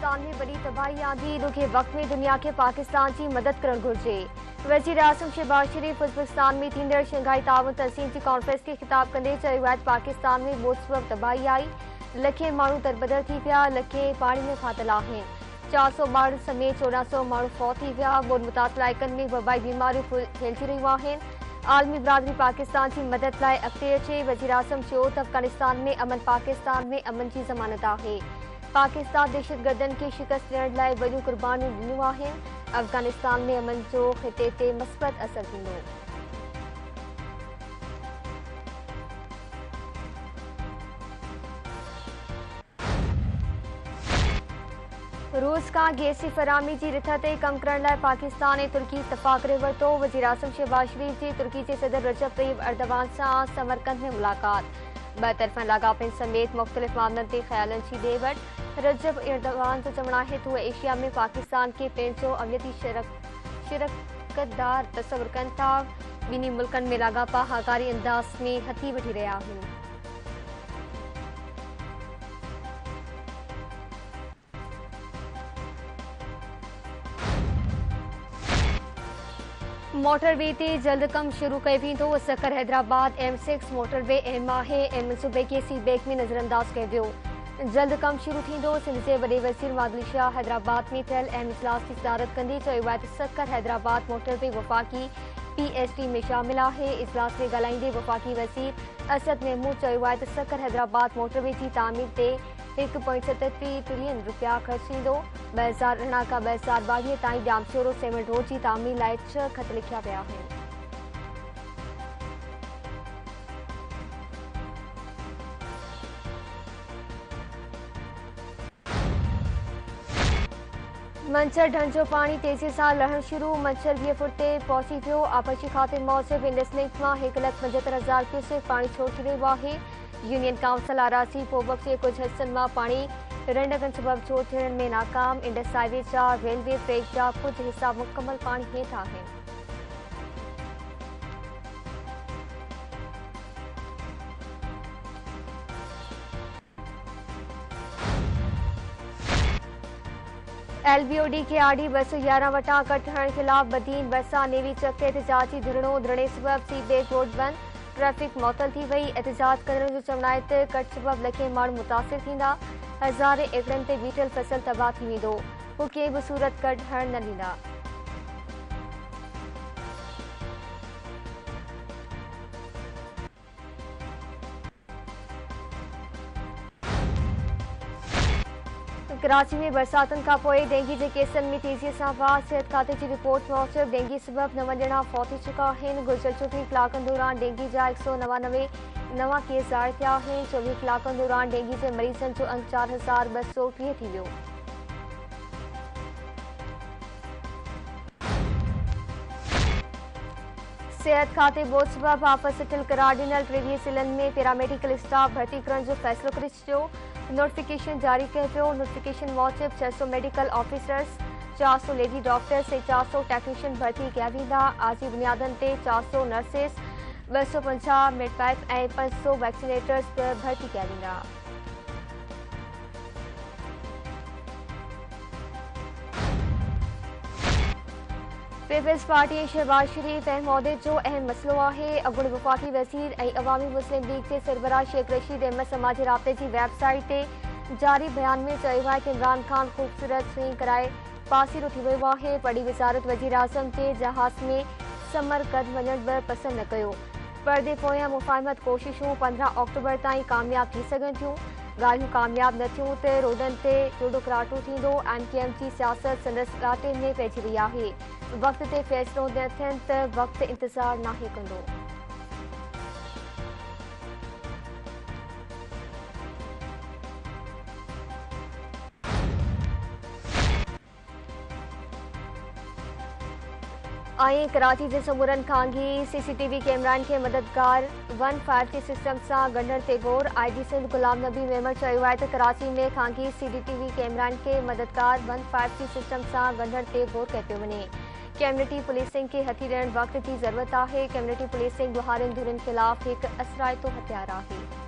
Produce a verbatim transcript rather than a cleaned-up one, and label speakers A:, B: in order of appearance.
A: पाकिस्तान में बड़ी तबाही आंदी ॾुखे वक़्त में दुनिया के पाकिस्तान की मदद करण घुर्जे। वज़ीर आज़म शहबाज शरीफ उज़्बेकिस्तान में थींदड़ शंघाई ताउन तंज़ीम की कॉन्फ्रेंस के खिताब कंदे चयो आहे पाकिस्तान में बोसबब तबाही आई, लखे माण्हू दरबदर थी पिया, लखे पानी में फाथल आहिनि। चार सौ माण्हुनि समेत चोॾहं सौ माण्हू फौत थी विया। ॿोॾि मुतासिर इलाइक़नि में वबाई बीमारियूं फैलिजी रहियूं आहिनि। आलमी बिरादरी पाकिस्तान की मदद लाइ अॻिते अचे। वज़ीर आज़म चयो त अफ़गानिस्तान में अमन पाकिस्तान में अमन की ज़मानत आहे। पाकिस्तान दहशतगर्दनि खे शिकस्त ॾियण लाइ वॾियूं क़ुर्बानियूं ॾिनियूं आहिनि। अफ़गानिस्तान में अमन जो ख़िते ते मस्बत असर थींदो। रूस का गैसी फरामी की रिथ ते कम करण लाइ पाकिस्तान ऐं तुर्की इतफ़ाक़ करे वरितो। वज़ीर आज़म शहबाज शरीफ जी तुर्की के सदर रजब तय्यब अर्दवान सां समरकंद में मुलाक़ात। ॿ तरफ़नि लाॻापनि समेत मुख़्तलिफ़ मामलनि ते ख़्यालनि जी ॾे वठि। रजब अर्दवान जो चवणु आहे त उहे एशिया में पाकिस्तान खे पंहिंजो अमलीती शिरकतदार तसवुरु कनि था। ॿिन्ही मुल्कनि में लाॻापा हकारी अंदाज़ में हथी वठी रहिया आहिनि। मोटरवे ते जल्द कम शुरू कयो वेंदो। Sukkur Hyderabad M six motorway अहम आहे ऐं मनसूबे खे सी बैक में नज़रअंदाज कयो वियो। जल्द कम शुरू थींदो। सिंध जे वॾे वज़ीर मादली शाह हैदराबाद में थियल अहम इजलास की सदारत कंदे चयो आहे त सकर हैदराबाद मोटरवे वफ़ाक़ी पी एस टी में शामिल आहे। इजलास में ॻाल्हाईंदे वफ़ाक़ी वज़ीर असद महमूद चयो आहे त सकर हैदराबाद मोटरवे की तामीर ते हिकु पॉइंट सतटीह ट्रिलियन रुपया ख़र्च थींदो। ॿ हज़ार अरिड़हं खां ॿ हज़ार ॿावीह ताईं डामचोरो सीमेंट रोड की तामीर लाइ छह ख़त लिखिया विया आहिनि। मंछर ढंढ जो पानी तेज़ी सां लहण शुरू। मंछर वीह फुट ते पहुची वियो। आबशी खाते मूजिबि इंडस लिंक मां हिकु लख पंजहतरि हज़ार क्यूसेक पाणी छोड़जी रहियो आहे। यूनियन काउंसिल आरासी पोबक जे कुझु हिस्सनि मां पाणी रंडकनि सबबि छोड़ थियण में नाकाम। इंडस हाईवे जा रेलवे ट्रैक जा कुझु हिस्सा मुकमल पाणी हेठि आहिनि। एल बी ओ डी के आर डी ॿ सौ यारहं वटां कट हणण ख़िलाफ़ बदीन बरसा नेवी चक ते एहतजाजी धरणो। धरणे सबबि सी बैक रोड बंदि, ट्रैफिक मुअतल थी वई। एहतजाज कंदड़नि जो चवणु आहे त कट सबबि लखे माण्हू मुतासिर थींदा। हज़ारे एकड़नि ते बीठल फसल तबाह थी वेंदो। हू कंहिं बि सूरत कट हणण न ॾींदा। कराची में बरसातुनि खां पोइ डेंगी जे केसनि में तेज़ीअ सां वाह। सिहत खाते जी रिपोर्ट मूजिबि डेंगी सबबि नव ॼणा फौत थी चुका आहिनि। गुज़िरियल चोवीह कलाकनि दौरान डेंगी जा हिकु सौ नवानवे नवां केस ज़ाहिर थिया आहिनि। चोवीह कलाकनि दौरान डेंगी जे मरीज़नि जो अंक चारि हज़ार ॿ सौ टीह थी वियो। सिहत खाते बोर्ड सबबि आफ़त सिटिल करार ॾिनल टेवीह ज़िलनि में पैरामेडिकल स्टाफ भर्ती करण जो फ़ैसिलो करे छॾियो। नोटिफिकेशन जारी कयो वियो। नोटिफिकेशन मूजिबि छह सौ मेडिकल ऑफिसर्स, चार सौ लेडी डॉक्टर्स ऐं चार सौ टेक्नीशियन भर्ती कया वेंदा। आजी बुनियादनि ते चार सौ नर्सिस, ॿ सौ पंजाह मिडवाइफ ऐं पंज सौ वैक्सीनेटर्स भर्ती कया वेंदा। पीपल्स पार्टी ऐं शहबाज शरीफ अहम उहिदे जो अहम मसइलो आहे। अॻूणे वफ़ाक़ी वज़ीर ऐं अवामी मुस्लिम लीग जे सरबराह शेख रशीद अहमद समाजी राब्ते जी वेबसाइट ते जारी बयान में चयो आहे त इमरान ख़ान ख़ूबसूरत स्विंग कराए पासीरो थी वियो आहे। वॾी वज़ारत वज़ीर आज़म जे जहाज़ में समरकंद वञण बि पसंदि न कयो। परदे पोयां मुफ़ाहिमत कोशिशूं पंद्रहं अक्टूबर ताईं कामयाब थी सघनि थियूं। ॻाल्हियूं कामयाब न थियूं त रोडनि ते टोडो कराटो थींदो। एम के एम जी सियासत संदसि ॾाटे में पइजी रही आहे। वक़्त ते फ़ैसिलो न थियनि त वक़्तु इंतज़ारु नाहे कंदो। ऐं कराची जे समूरनि खांगी सीसीटीवी कैमरानि खे मददगार वन फाइव जी सिस्टम सां ॻंढण ते गौर। आई जी सिंध गुलाम नबी मेमर चयो आहे त कराची में खांगी सीसीटीवी कैमरानि खे मददगार वन फाइव जी सिस्टम सां ॻंढण ते गौर कयो पियो वञे। कम्युनिटी पुलिसिंग खे हथी ॾियण वक़्त जी ज़रूरत आहे। कम्युनिटी पुलिसिंग ॿुहारियुनि धुरियुनि ख़िलाफ़ हिकु असराइतो हथियार आहे।